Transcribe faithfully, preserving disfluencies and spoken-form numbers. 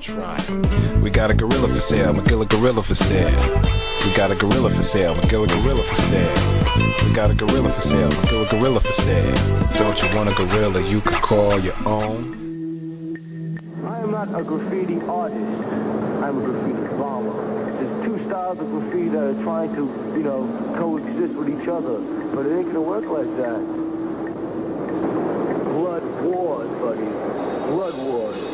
We got a gorilla for sale, Magilla gorilla for sale. We got a gorilla for sale, Magilla gorilla for sale. We got a gorilla for sale, Magilla gorilla for sale. Don't you want a gorilla you could call your own? I am not a graffiti artist. I'm a graffiti farmer. There's two styles of graffiti that are trying to, you know, coexist with each other. But it ain't gonna work like that. Blood wars, buddy. Blood wars.